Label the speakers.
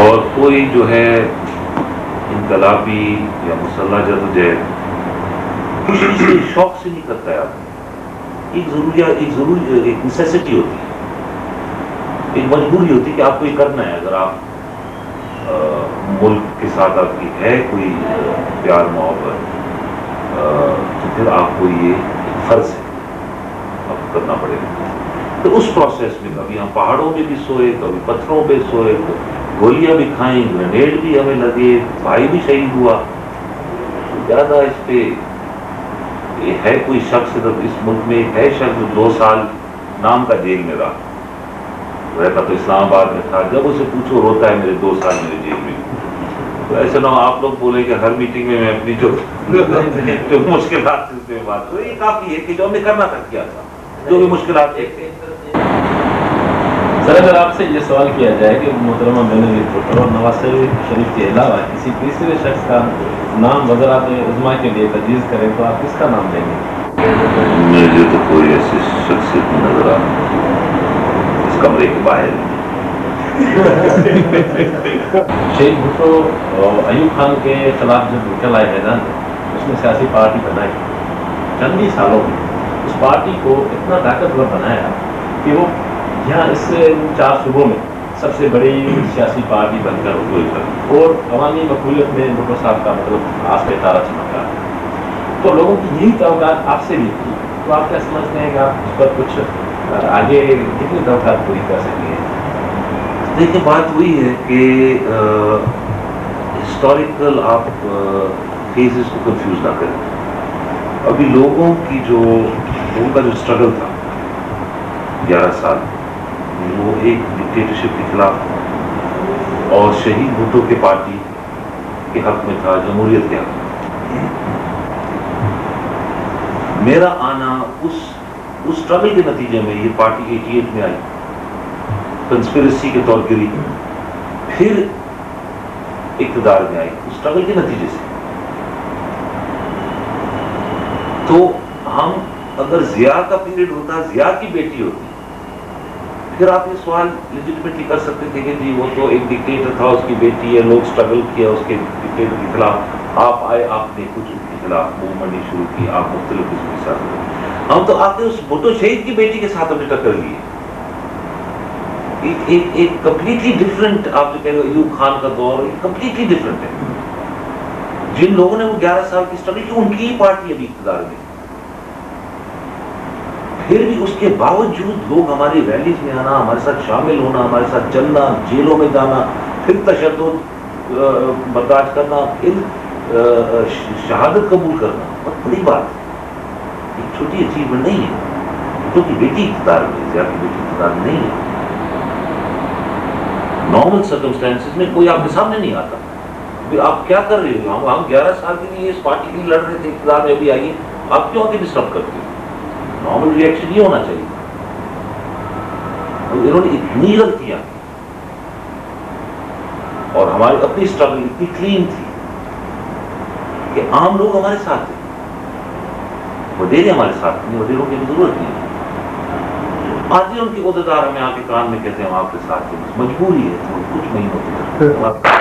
Speaker 1: اور کوئی جو ہے انقلابی یا مسلح جدوجہد کسی سے شوق سے نہیں کرتا ہے آپ، ایک نیسیسٹی ہوتی ہے، ایک مجبوری ہوتی ہے کہ آپ کو یہ کرنا ہے. اگر آپ ملک کے ساتھ آپ کی ہے کوئی پیار محبت تو پھر آپ کو یہ فرض ہے، آپ کو کرنا پڑے گا. تو اس پروسیس میں کبھی ہم پہاڑوں میں بھی سوئے، کبھی پتھروں پہ سوئے، گولیاں بھی کھائیں، گرینیڈ بھی ہمیں لگے، بھائی بھی شہید ہوا. زیادہ اس پہ یہ ہے کوئی شخص اس ملک میں ہے شخص 2 سال نام کا جیل میں رہتا تو اسلام آباد میں تھا. جب اسے پوچھو روتا ہے میرے 2 سال میرے جیل میں. تو ایسا نہ ہو آپ لوگ بولے کہ ہر میٹنگ میں اپنی جو مشکلات سے بات کروں. یہ کافی ہے کہ جو ہم نے کرنا تھا کیا تھا، جو بھی مشکلات تھے.
Speaker 2: سر اگر آپ سے یہ سوال کیا جائے کہ محترمہ بینظیر بھٹو اور نواز شریف کے علاوہ کسی تیسرے شخص کا نام وزارت عظمیٰ کے لیے تجویز کریں تو آپ کس کا نام لیں گے؟
Speaker 1: مجھے تو کوئی ایسی شخصیت نظر آ اس کمرے کے باہر.
Speaker 2: شہید بھٹو ایوب خان کے خلاف جب نکل آئے میدان اس میں سیاسی پارٹی بنائی. چند ہی سالوں میں اس پارٹی کو اتنا طاقتور بنایا کہ وہ یہاں اس 4 صوبوں میں سب سے بڑی سیاسی پارٹی بن کر ہوئی اور عوامی مقبولیت میں بھٹو صاحب کا مطلب آس پہ تارا چمکا. تو لوگوں کی یہی توقعات آپ سے بھی تھی، تو آپ کیا سمجھتے ہیں کہ آپ اس پر کچھ آگے کتنی توقعات پوری کر سکیں گے؟
Speaker 1: دیکھیں بات وہی ہے کہ ہسٹوریکل آپ فیزز کو کنفیوز نہ کریں. ابھی لوگوں کا جو اسٹرگل تھا 11 سال وہ ایک ڈکٹیٹرشپ کے خلاف تھا اور شہید بھٹو کے پارٹی کے حق میں تھا، جمہوریت کے حق میں. میرا آنا اس اسٹرگل کے نتیجے میں، یہ پارٹی 88 میں آئی، کنسپیرسی کے طور گری، پھر اقتدار میں آئی اسٹرگل کے نتیجے سے. تو ہم اگر ضیاء کا پیریڈ ہوتا، ضیاء کی بیٹی ہوتی، پھر آپ یہ سوال لیجٹمیٹلی کر سکتے تھے کہ جی وہ تو ایک ڈکٹیٹر تھا، اس کی بیٹی ہے، لوگ اسٹرگل کیا اس کے ڈکٹیٹر کے خلاف، آپ آئے، آپ نے کچھ ان کے خلاف موومنٹ شروع کی، آپ مختلف قسم کے ساتھ ہوئے. ہم تو آتے اس بھٹو شہید کی بیٹی کے ساتھ ہم نے ٹکر لی ہے. ایک کمپلیٹلی ڈفرنٹ، آپ جو کہہ رہے ہو ایوب خان کا دور کمپلیٹلی ڈفرنٹ ہے. جن لوگوں نے وہ 11 سال کی اسٹرگل کی ان کی پارٹی ابھی اقتدار میں، پھر بھی اس کے باوجود لوگ ہماری ریلیز میں آنا، ہمارے ساتھ شامل ہونا، ہمارے ساتھ چلنا، جیلوں میں جانا، پھر تشدد برداشت کرنا، پھر شہادت قبول کرنا، بہت بڑی بات ہے. ایک چھوٹی اچیومنٹ نہیں ہے. تو کی بیٹی اقتدار میں، ضیاء کی بیٹی اقتدار میں نہیں ہے. نارمل سرکمسٹانسز میں کوئی آپ کے سامنے نہیں آتا. آپ کیا کر رہے ہو؟ ہم 11 سال کے لیے اس پارٹی کے لیے لڑ رہے تھے، اقتدار میں ابھی آئیے، آپ کیوں آگے ڈسٹرب کرتے ہو؟ نارمل ریئیکشن یہ ہونا چاہیے. انہوں نے اتنی غلطیاں اور ہماری اپنی اسٹرگل اتنی کلین تھی کہ عام لوگ ہمارے ساتھ تھے. وڈیرے ہمارے ساتھ نہیں، وڈیروں کی ضرورت نہیں. آج ان کے عہدیدار ہمیں آ کے کان میں کہتے ہیں ہم آپ کے ساتھ ہیں، مجبوری ہے کچھ مہینوں کی.